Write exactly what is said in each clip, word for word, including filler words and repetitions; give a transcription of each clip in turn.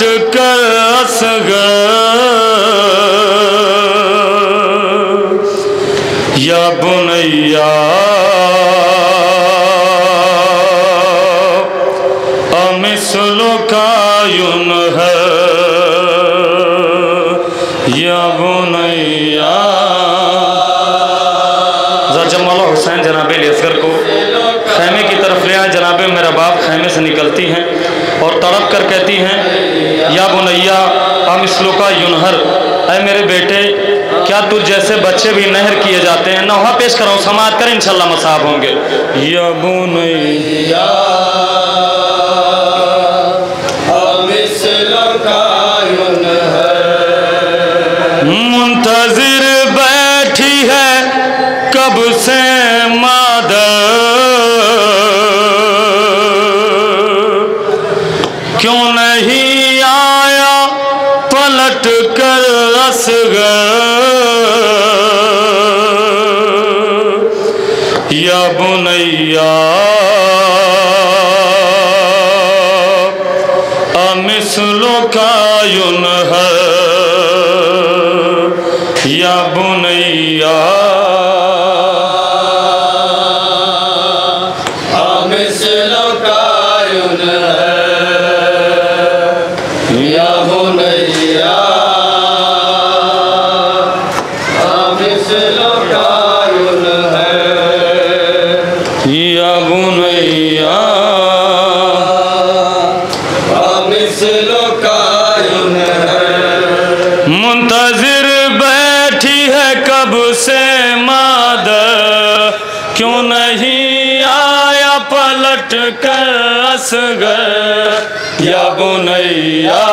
कर असगर या बुनैया अमिस्लो का युनहर या बुनैया। जब मौला हुसैन जनाब असगर को खैमे की तरफ ले आए, जनाब मेरा बाप खैमे से निकलती हैं और तड़प कर कहती हैं या बुनैया अमिस्लो का युनहर, ऐ मेरे बेटे क्या तुझ जैसे बच्चे भी नहर किए जाते हैं। नौहा पेश कराओ, समाअत करें, इंशाल्लाह मसाब होंगे। या बुनैया अमिस्लो का युनहर मुंतजिर बैठी है कब से मादर, क्यों नहीं आया पलट कर असगर या बुनैया अमिस्लो का युनहर या बुनैया अमिस्लो का युनहर या बुनैया अमिस्लो का युनहर या बुनैया अमिस्लो का युनहर मुंतजिर बैठी है कब से मादर, क्यों नहीं आया पलट कर असगर या बुनैया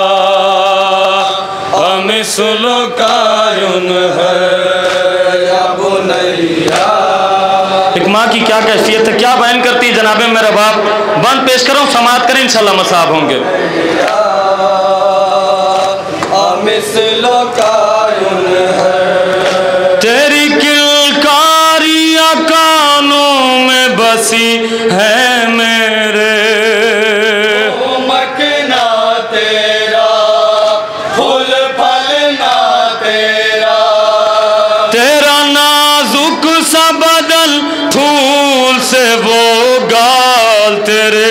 अमिस्लो का युनहर या बुनैया। एक माँ की क्या कैफियत है, क्या बयान करती है जनाबे मेरा बाप। बंद पेश करो, समाअत करें, इंशाल्लाह मसाब होंगे। अमिस्लो का युनहर तेरी किलकारियाँ कानों में बसी है मेरे, मकना तेरा फूल फलना तेरा, तेरा नाजुक सा बदन फूल से वो गाल तेरे,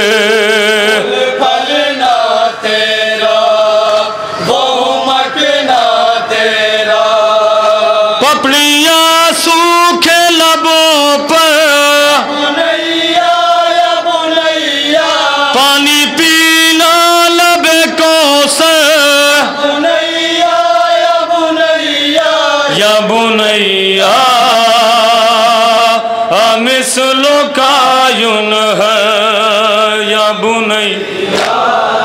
फलना तेरा वो मकना तेरा, पपड़ियाँ सूखे लबों पर बुनैया या बुनैया, पानी पीना लबे कौसर बुनैया या बुनैया या बुनैया अमिस्लो का युनहर या बुनैया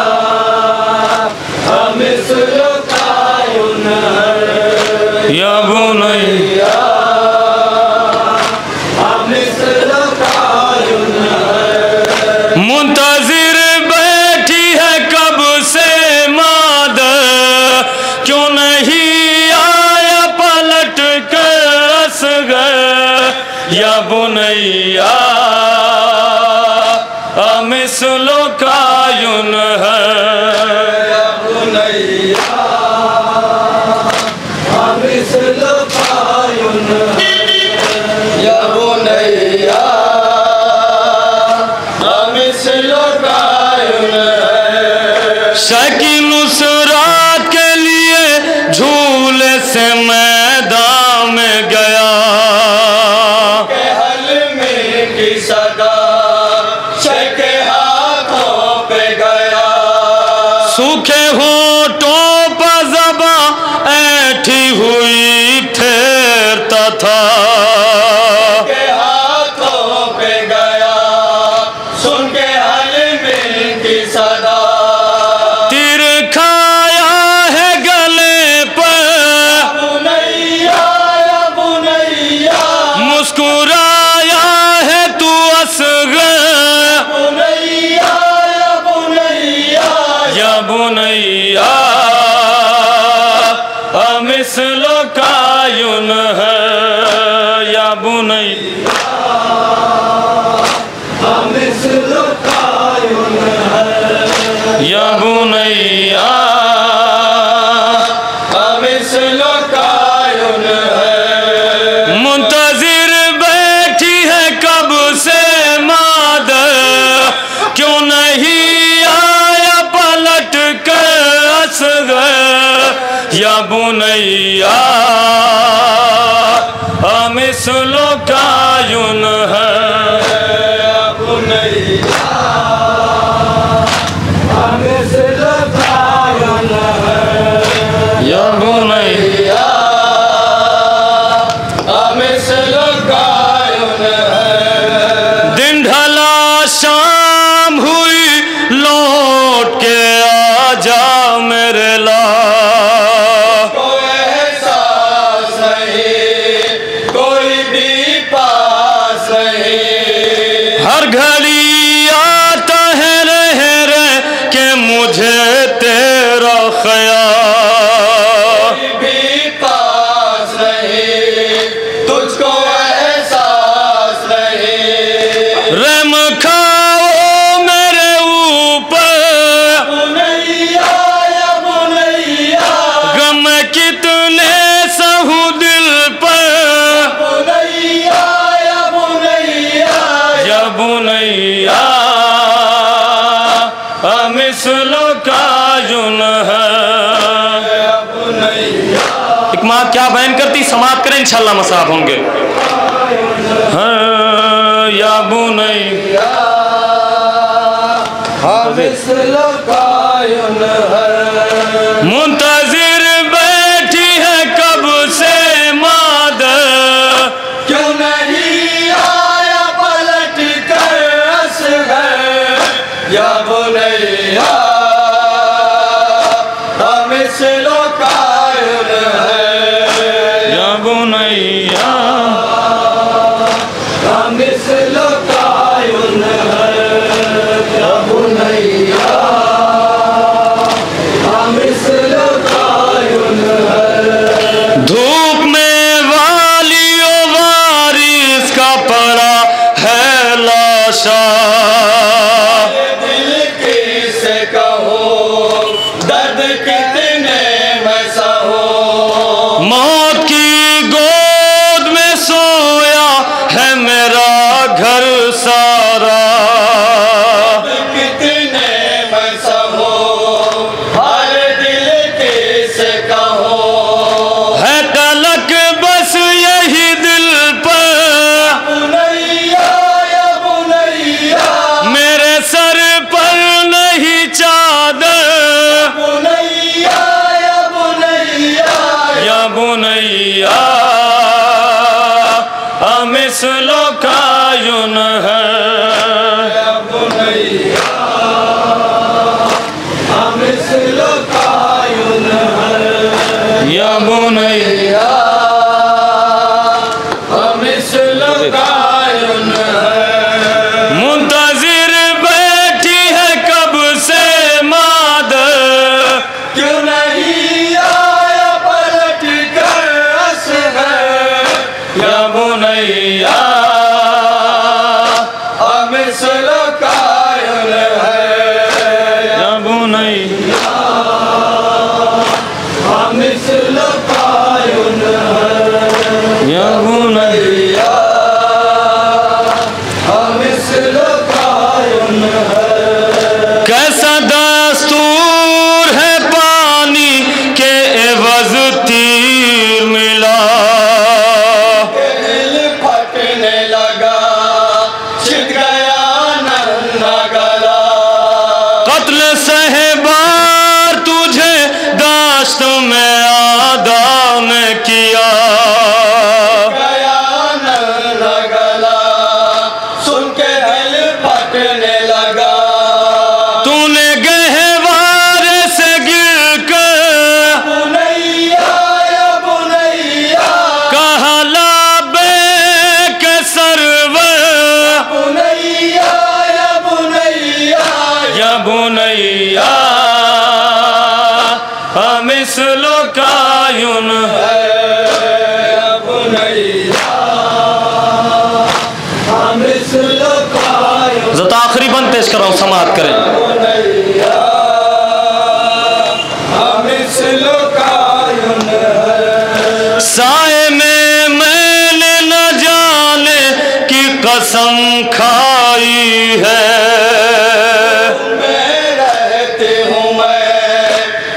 अमिस्लो का युनहर या बुनैया अमिस्लो का युनहर मुंतजिर बैठी है कब से मादर, क्यों नहीं आया पलट कर असगर या बुनैया अमिस्लो का युनहर या बुनैया अमिस्लो का युनहर या बुनैया अमिस्लो का युनहर। शकी नुसरात के लिए झूले से मैदान में गया, सूखे होठों पर ज़बां ऐठी हुई फेरता था, के हाथों पे गया सुन के हलमिल की सदा, तीर खाया है गले पर बुनैया या बुनैया, मुस्कुराया है तू असगर बुनैया या बुनैया या बुनैया अमिस्लो का युनहर या बुनैया अमिस्लो का युनहर या बुनैया मिस्लो का युन है। मुंतजिर बैठी है कब से मादर, क्यों नहीं आया पलट कर असगर। या बुनैया मिस्लो का युन है। बुनैया मिस्लो का युन है। या बुनैया मिस्लो का युन है। दिन ढला शाम हुई लौट के आजा मेरे ला। कोई एहसास नहीं, कोई भी पास नहीं। हर घड़ी आता है रह रह के मुझे तेरा ख्याल। कोई भी पास नहीं, तुझको एहसास नहीं। रहम खाओ मेरे ऊपर बुनैया या बुनैया, गम कितने सहूं दिल पर बुनैया या बुनैया। या बुनैया मिस्लो का युन है। एक माँ क्या बयान करती, समाप्त करें इंशाल्लाह मसाब होंगे। हाँ, या बुनैया मिस्लो का युन है। मुंतजिर बैठी है कब से मादर, क्यों नहीं आया पलट कर असगर। या बुनैया मिस्लो का युन है। या बुनैया मिस्लो का युन है। या बुनैया मिस्लो का युन है। धूप में वालियों वारिस का पड़ा है लाशा। दिल किसे कहो, दर्द कितने में सहो। मौत की गोद में सोया है मेरा घर सारा। कितने में सहो, हर दिल किसे कहो। है तलक बस यही दिल पर बुनैया या बुनैया। मेरे सर पर नहीं चादर बुनैया या बुनैया। या बुनैया मिस्लो का युन है। या बुनैया मिस्लो का युन है। या बुनैया मिस्लो का युन है। मुंतजिर बैठी है कब से मादर, क्यों नहीं आया पलट कर असगर। या बुनैया मिस्लो का युन है। या बुनैया मिस्लो का युन है। या बुनैया मिस्लो का युन है। कैसा दस्तूर है पानी के एवज तीर मिला। दिल फटने लगा, छिद गया नन्हा गला। कत्ल सहबार तुझे दाश्त में आदा ने किया। गया नन्हा गला, सुन के दिल फटने लगा। तूने गहवारे से गिर कर बुनैया या बुनैया कहा लाबे के सरवर। बुनैया या बुनैया। या बुनैया मिस्लो का युन है। या बुनैया मिस्लो का युन। ज़रा आखिरी बंद पेश कर रहा हूँ, समाप्त करें।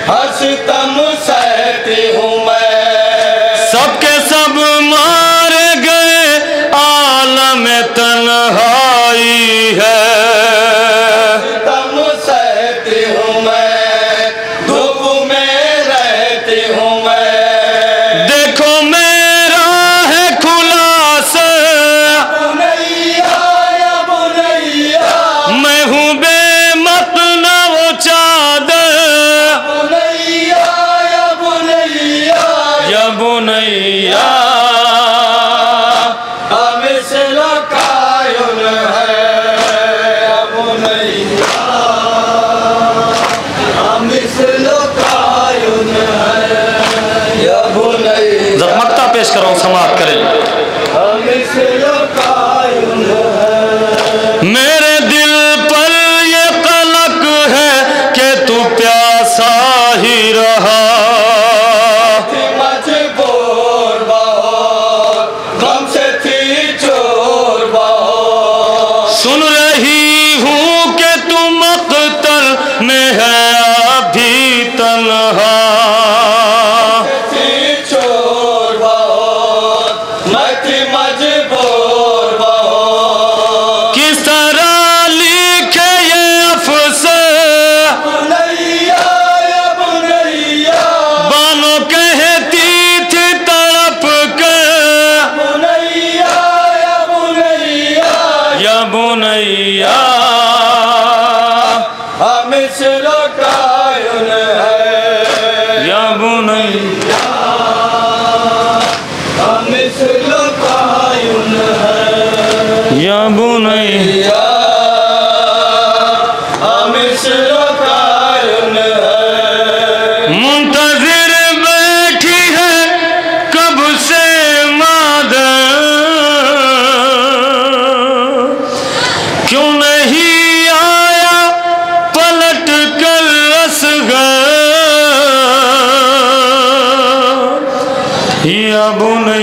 हंसतम सहती हूँ मैं, सबके सब मार गए आलम तन्हाई है। हंसतम सहती हूँ मैं, धूप में रहती हूँ मैं, देखो मेरा है खुलासा, बुनैया या बुनैया, मैं हूँ बेमतलब चादर, बुनैया या बुनैया, या बुनैया अमिसल कायुन है, बुनैया अमिसल कायुन है, या बुनैया जगमगता पेश करो, समाप्त करें। अमिसल कायुन है, मेरे दिल पर ये कलक है कि तू प्यासा ही रहा, थी मजबूर बहुत, गम से थी चोर बहुत, सुन रही हूँ कि तू मक़तल में है अभी तन्हा, थी चोर बहुत, मैं थी मजबूर बहुत, किस तरह लिखे ये अफसर, बुनैया या बुनैया, बानो कहती थी तड़प कर, बुनैया या बुनैया, या बुनैया अमिसल कायुन है, या बुनैया अमिसल कायुन है, या बुनैया या अमिसल कायुन है, मुंतजिर बैठी है कब से मादर, क्यों नहीं आया पलट कर असगर, या बुनैया